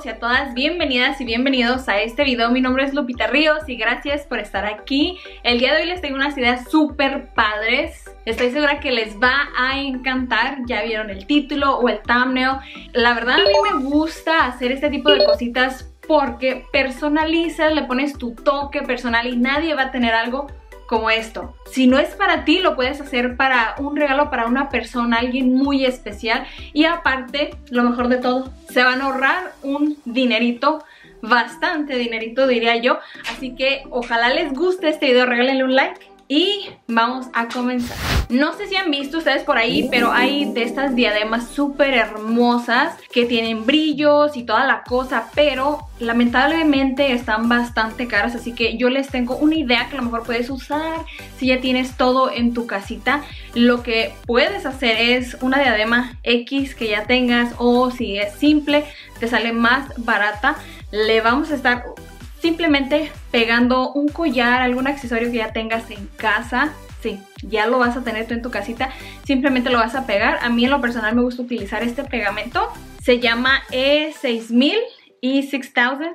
y a todas, bienvenidas y bienvenidos a este video. Mi nombre es Lupita Ríos y gracias por estar aquí. El día de hoy les tengo unas ideas súper padres. Estoy segura que les va a encantar. Ya vieron el título o el thumbnail. La verdad a mí me gusta hacer este tipo de cositas porque personalizas, le pones tu toque personal y nadie va a tener algo como esto. Si no es para ti, lo puedes hacer para un regalo para una persona, alguien muy especial. Y aparte, lo mejor de todo, se van a ahorrar un dinerito, bastante dinerito diría yo. Así que ojalá les guste este video, regálenle un like y vamos a comenzar. No sé si han visto ustedes por ahí, pero hay de estas diademas súper hermosas que tienen brillos y toda la cosa, pero lamentablemente están bastante caras, así que yo les tengo una idea que a lo mejor puedes usar si ya tienes todo en tu casita. Lo que puedes hacer es una diadema X que ya tengas, o si es simple, te sale más barata. Le vamos a estar simplemente pegando un collar, algún accesorio que ya tengas en casa. Sí, ya lo vas a tener tú en tu casita, simplemente lo vas a pegar. A mí en lo personal me gusta utilizar este pegamento, se llama E6000 y 6000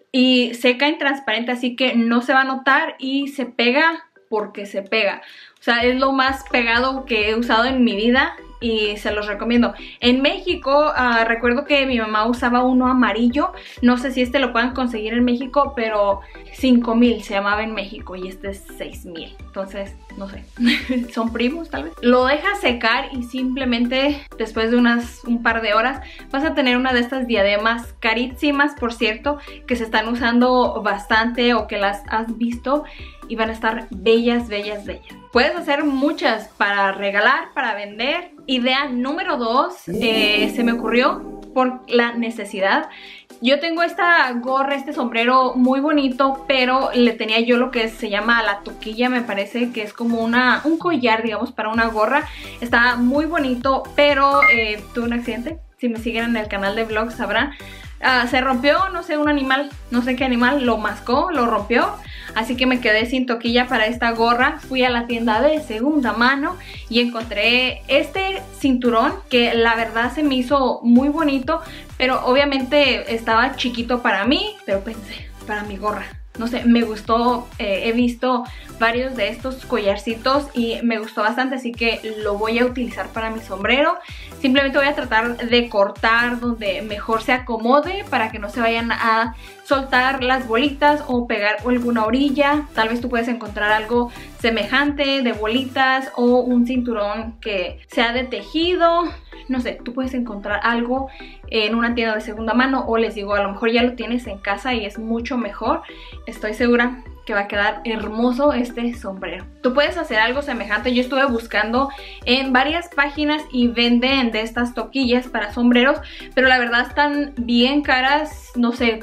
y seca en transparente, así que no se va a notar y se pega porque se pega. O sea, es lo más pegado que he usado en mi vida y se los recomiendo. En México, recuerdo que mi mamá usaba uno amarillo. No sé si este lo puedan conseguir en México, pero 5000 se llamaba en México y este es 6000. Entonces, no sé, son primos tal vez. Lo dejas secar y simplemente después de un par de horas vas a tener una de estas diademas carísimas, por cierto, que se están usando bastante o que las has visto y van a estar bellas, bellas, bellas. Puedes hacer muchas para regalar, para vender. Idea número 2, se me ocurrió por la necesidad. Yo tengo esta gorra, este sombrero muy bonito, pero le tenía yo lo que se llama la toquilla, me parece que es como un collar, digamos, para una gorra. Está muy bonito, pero tuve un accidente. Si me siguen en el canal de vlogs sabrán. Se rompió, no sé, un animal, no sé qué animal, lo mascó, lo rompió. Así que me quedé sin toquilla para esta gorra. Fui a la tienda de segunda mano y encontré este cinturón que la verdad se me hizo muy bonito, pero obviamente estaba chiquito para mí, pero pensé, para mi gorra. No sé, me gustó, he visto varios de estos collarcitos y me gustó bastante, así que lo voy a utilizar para mi sombrero. Simplemente voy a tratar de cortar donde mejor se acomode para que no se vayan a soltar las bolitas o pegar alguna orilla. Tal vez tú puedes encontrar algo semejante de bolitas o un cinturón que sea de tejido. No sé, tú puedes encontrar algo en una tienda de segunda mano, o les digo, a lo mejor ya lo tienes en casa y es mucho mejor. Estoy segura que va a quedar hermoso este sombrero. Tú puedes hacer algo semejante. Yo estuve buscando en varias páginas y venden de estas toquillas para sombreros, pero la verdad están bien caras, no sé,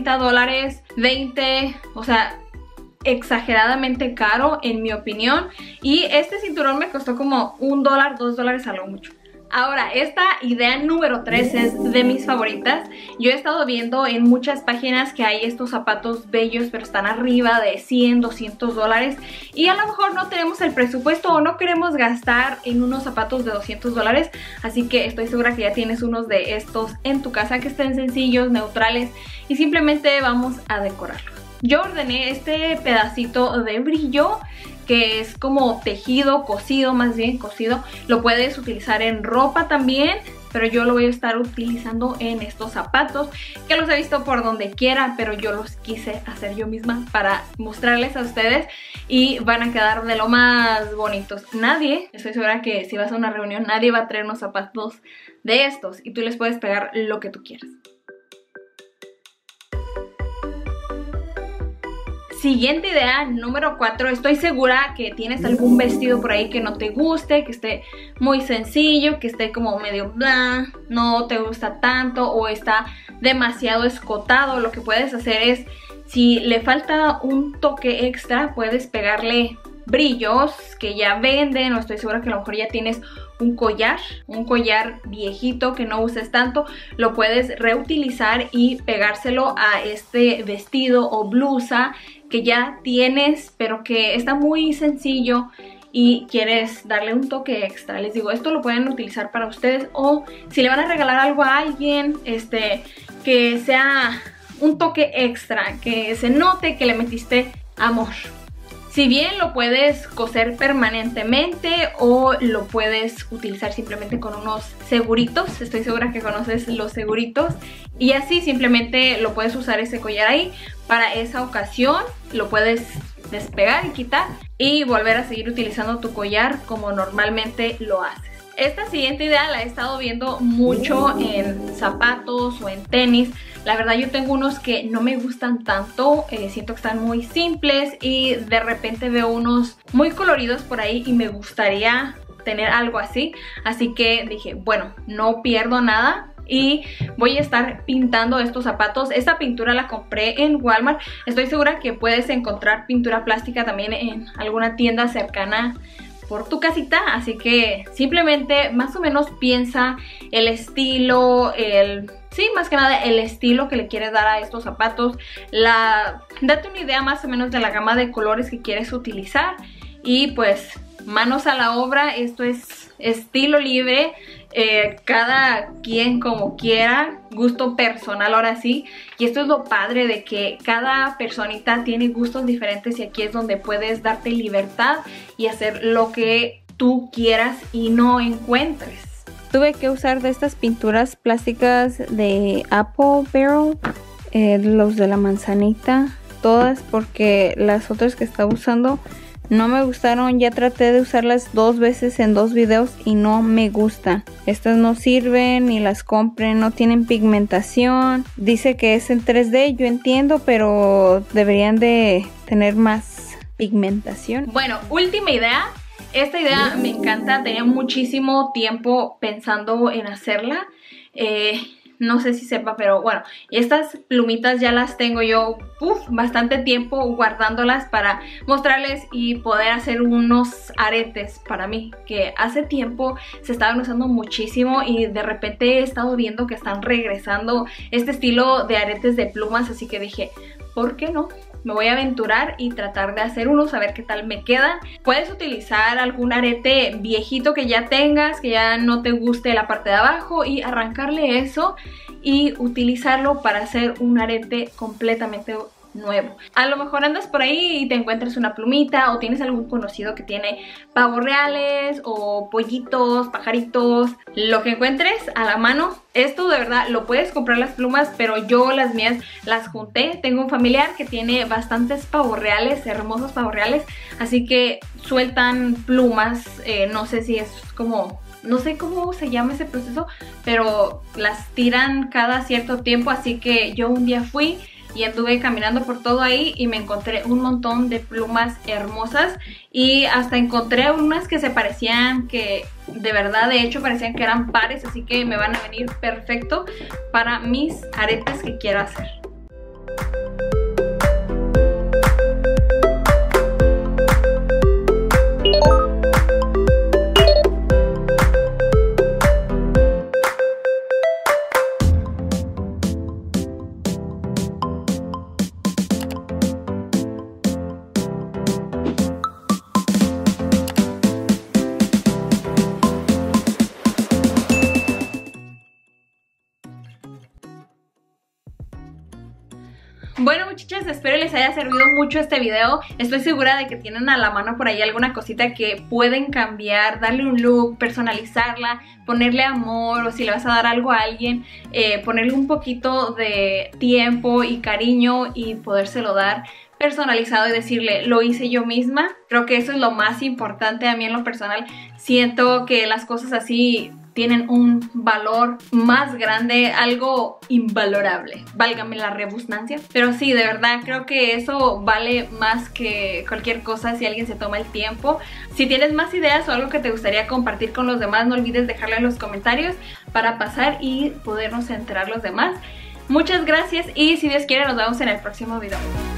$30, 20, o sea, exageradamente caro en mi opinión. Y este cinturón me costó como $1, $2, algo mucho. Ahora, esta idea número 3 es de mis favoritas. Yo he estado viendo en muchas páginas que hay estos zapatos bellos, pero están arriba de 100, 200 dólares. Y a lo mejor no tenemos el presupuesto o no queremos gastar en unos zapatos de 200 dólares. Así que estoy segura que ya tienes unos de estos en tu casa que estén sencillos, neutrales y simplemente vamos a decorarlos. Yo ordené este pedacito de brillo que es como tejido, cosido, más bien cosido. Lo puedes utilizar en ropa también, pero yo lo voy a estar utilizando en estos zapatos que los he visto por donde quiera, pero yo los quise hacer yo misma para mostrarles a ustedes y van a quedar de lo más bonitos. Nadie, estoy segura que si vas a una reunión, nadie va a traer unos zapatos de estos y tú les puedes pegar lo que tú quieras. Siguiente idea, número 4. Estoy segura que tienes algún vestido por ahí que no te guste, que esté muy sencillo, que esté como medio bla, no te gusta tanto o está demasiado escotado. Lo que puedes hacer es, si le falta un toque extra, puedes pegarle brillos que ya venden, o estoy segura que a lo mejor ya tienes un collar viejito que no uses tanto, lo puedes reutilizar y pegárselo a este vestido o blusa que ya tienes, pero que está muy sencillo y quieres darle un toque extra. Les digo, esto lo pueden utilizar para ustedes, o si le van a regalar algo a alguien, que que sea un toque extra, que se note que le metiste amor. Si bien lo puedes coser permanentemente o lo puedes utilizar simplemente con unos seguritos, estoy segura que conoces los seguritos, y así simplemente lo puedes usar ese collar ahí para esa ocasión, lo puedes despegar y quitar y volver a seguir utilizando tu collar como normalmente lo haces. Esta siguiente idea la he estado viendo mucho en zapatos o en tenis. La verdad yo tengo unos que no me gustan tanto, siento que están muy simples y de repente veo unos muy coloridos por ahí y me gustaría tener algo así. Así que dije, bueno, no pierdo nada y voy a estar pintando estos zapatos. Esta pintura la compré en Walmart. Estoy segura que puedes encontrar pintura plástica también en alguna tienda cercana por tu casita, así que simplemente más o menos piensa el estilo, más que nada el estilo que le quieres dar a estos zapatos. Date una idea más o menos de la gama de colores que quieres utilizar y pues manos a la obra. Esto es estilo libre, cada quien como quiera, gusto personal ahora sí, y esto es lo padre de que cada personita tiene gustos diferentes y aquí es donde puedes darte libertad y hacer lo que tú quieras y no encuentres. Tuve que usar de estas pinturas plásticas de Apple Barrel, los de la manzanita, todas, porque las otras que estaba usando no me gustaron. Ya traté de usarlas 2 veces en 2 videos y no me gustan. Estas no sirven, ni las compren, no tienen pigmentación. Dice que es en 3D, yo entiendo, pero deberían de tener más pigmentación. Bueno, última idea. Esta idea me encanta, tenía muchísimo tiempo pensando en hacerla. No sé si sepa, pero bueno, estas plumitas ya las tengo yo bastante tiempo guardándolas para mostrarles y poder hacer unos aretes para mí, que hace tiempo se estaban usando muchísimo y de repente he estado viendo que están regresando este estilo de aretes de plumas, así que dije, ¿por qué no? Me voy a aventurar y tratar de hacer unos, a ver qué tal me quedan. Puedes utilizar algún arete viejito que ya tengas, que ya no te guste la parte de abajo, y arrancarle eso y utilizarlo para hacer un arete completamente nuevo. A lo mejor andas por ahí y te encuentras una plumita o tienes algún conocido que tiene pavos reales o pollitos, pajaritos, lo que encuentres a la mano. Esto de verdad lo puedes comprar las plumas, pero yo las mías las junté. Tengo un familiar que tiene bastantes pavos reales, hermosos pavos reales, así que sueltan plumas, no sé si es como... no sé cómo se llama ese proceso, pero las tiran cada cierto tiempo, así que yo un día fui y anduve caminando por todo ahí y me encontré un montón de plumas hermosas y hasta encontré unas que se parecían, que de verdad de hecho parecían que eran pares, así que me van a venir perfecto para mis aretes que quiero hacer. Bueno, muchachas, espero les haya servido mucho este video. Estoy segura de que tienen a la mano por ahí alguna cosita que pueden cambiar, darle un look, personalizarla, ponerle amor, o si le vas a dar algo a alguien, ponerle un poquito de tiempo y cariño y podérselo dar personalizado y decirle, lo hice yo misma. Creo que eso es lo más importante. A mí en lo personal siento que las cosas así tienen un valor más grande, algo invalorable, válgame la redundancia. Pero sí, de verdad creo que eso vale más que cualquier cosa si alguien se toma el tiempo. Si tienes más ideas o algo que te gustaría compartir con los demás, no olvides dejarlo en los comentarios para pasar y podernos enterar los demás. Muchas gracias y si Dios quiere nos vemos en el próximo video.